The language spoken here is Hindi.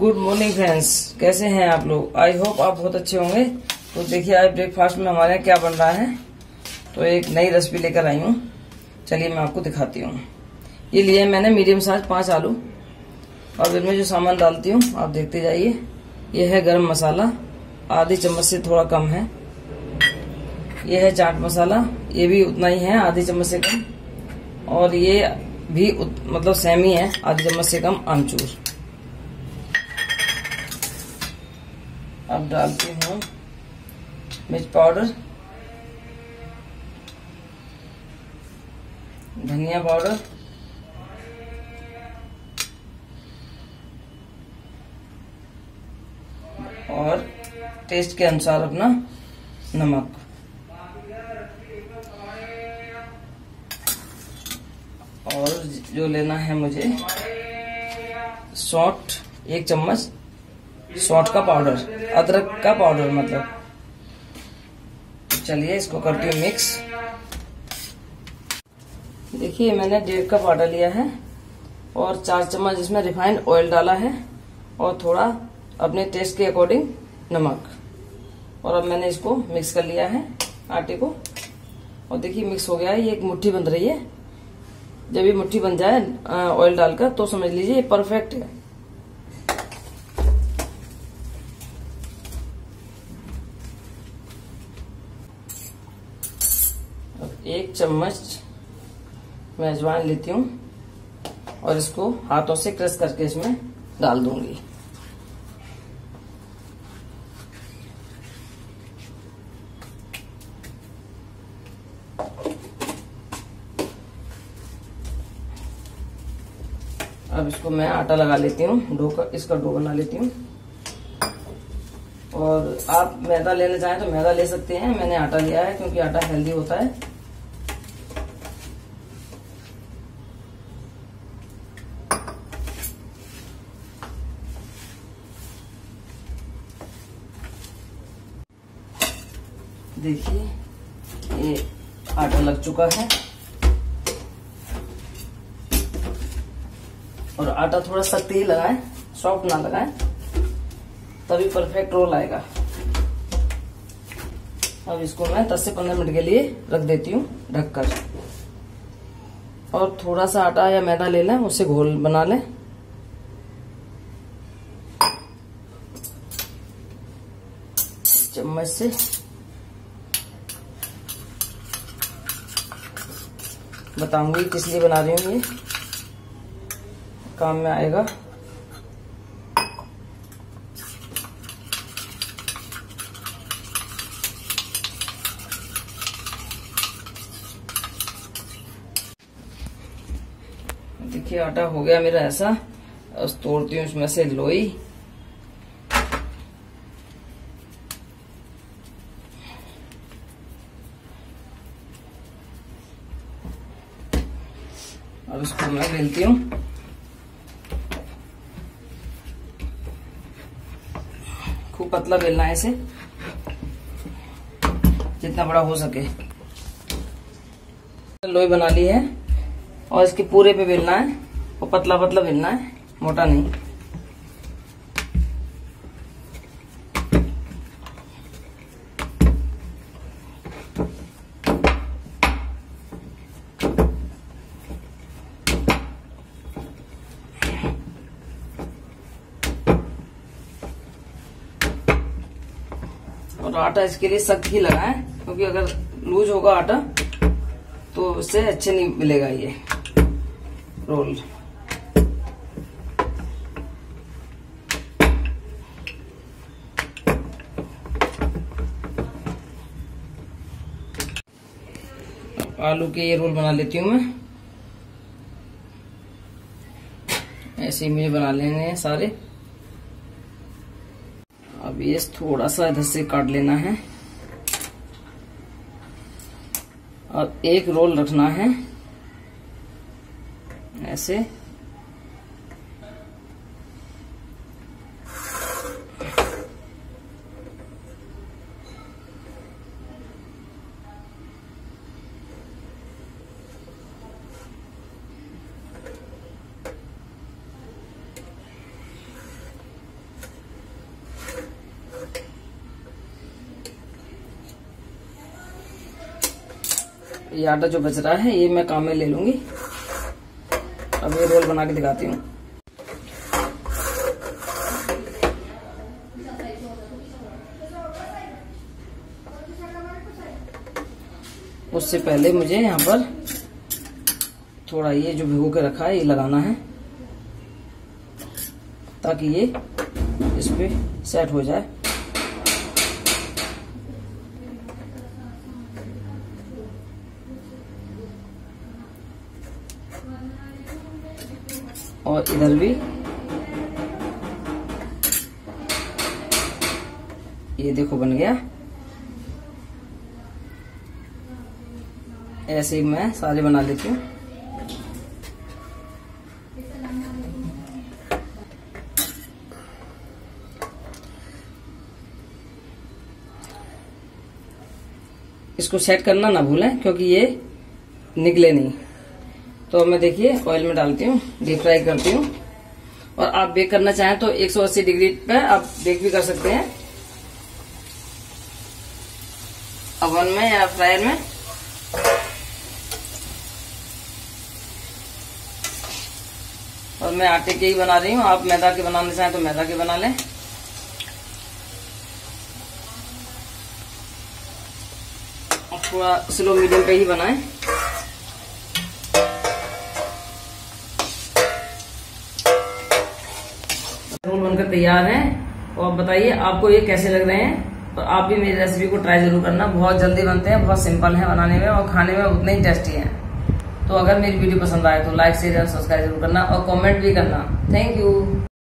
गुड मॉर्निंग फ्रेंड्स, कैसे हैं आप लोग। आई होप आप बहुत अच्छे होंगे। तो देखिए आज ब्रेकफास्ट में हमारे यहाँ क्या बन रहा है। तो एक नई रेसिपी लेकर आई हूँ, चलिए मैं आपको दिखाती हूँ। ये लिए मैंने मीडियम साइज 5 आलू, और इनमें जो सामान डालती हूँ आप देखते जाइए। ये है गरम मसाला, आधी चम्मच से थोड़ा कम है। ये है चाट मसाला, ये भी उतना ही है, आधी चम्मच से कम। और ये भी मतलब सेम ही है, आधी चम्मच से कम आमचूर। अब डालती हूँ मिर्च पाउडर, धनिया पाउडर, और टेस्ट के अनुसार अपना नमक। और जो लेना है मुझे सौंठ, 1 चम्मच सौंठ का पाउडर, अदरक का पाउडर मतलब। चलिए इसको करती हूँ मिक्स। देखिए मैंने 1.5 कप आटा लिया है और 4 चम्मच इसमें रिफाइंड ऑयल डाला है, और थोड़ा अपने टेस्ट के अकॉर्डिंग नमक। और अब मैंने इसको मिक्स कर लिया है आटे को। और देखिए मिक्स हो गया है, ये एक मुट्ठी बन रही है। जब ये मुट्ठी बन जाए ऑयल डालकर तो समझ लीजिए ये परफेक्ट है। अब 1 चम्मच मैं अजवाइन लेती हूँ और इसको हाथों से क्रश करके इसमें डाल दूंगी। अब इसको मैं आटा लगा लेती हूँ, इसका डो बना लेती हूँ। और आप मैदा लेना चाहें तो मैदा ले सकते हैं, मैंने आटा लिया है क्योंकि आटा हेल्दी होता है। देखिए ये आटा लग चुका है, और आटा थोड़ा सख्त ही लगाएं, सॉफ्ट ना लगाएं, तभी परफेक्ट रोल आएगा। अब इसको मैं 10 से 15 मिनट के लिए रख देती हूँ ढककर। और थोड़ा सा आटा या मैदा ले लें, उससे घोल बना लें। चम्मच से बताऊंगी किस लिए बना रही हूँ, ये काम में आएगा। देखिए आटा हो गया मेरा ऐसा। अब तोड़ती हूँ इसमें से लोई। अब इसको मैं बेलती हूँ। खूब पतला बेलना है इसे, जितना बड़ा हो सके। लोई बना ली है और इसके पूरे पे बेलना है, और पतला पतला बेलना है, मोटा नहीं। और आटा इसके लिए सख्त ही लगाएं, क्योंकि अगर लूज होगा आटा तो उससे अच्छे नहीं मिलेगा ये रोल। आलू के ये रोल बना लेती हूँ मैं। ऐसे ही मुझे बना लेने हैं सारे। अब ये थोड़ा सा इधर से काट लेना है, और एक रोल रखना है ऐसे। ये आटा जो बच रहा है ये मैं काम में ले लूंगी। अब ये रोल बना के दिखाती हूँ। उससे पहले मुझे यहाँ पर थोड़ा ये जो भिगो के रखा है ये लगाना है, ताकि ये इस पे सेट हो जाए। और इधर भी ये देखो बन गया। ऐसे ही मैं सारे बना लेती हूँ। इसको सेट करना ना भूलें, क्योंकि ये निकले नहीं। तो मैं देखिए ऑयल में डालती हूँ, डीप फ्राई करती हूँ। और आप बेक करना चाहें तो 180 डिग्री पे आप बेक भी कर सकते हैं, ओवन में या फ्रायर में। और मैं आटे के ही बना रही हूँ, आप मैदा के बनाना चाहें तो मैदा के बना लें। थोड़ा स्लो मीडियम पे ही बनाएं। रोल बनकर तैयार हैं। और बताइए आपको ये कैसे लग रहे हैं। तो आप भी मेरी रेसिपी को ट्राई जरूर करना। बहुत जल्दी बनते हैं, बहुत सिंपल है बनाने में और खाने में उतने ही टेस्टी हैं। तो अगर मेरी वीडियो पसंद आए तो लाइक शेयर और सब्सक्राइब जरूर करना और कमेंट भी करना। Thank you.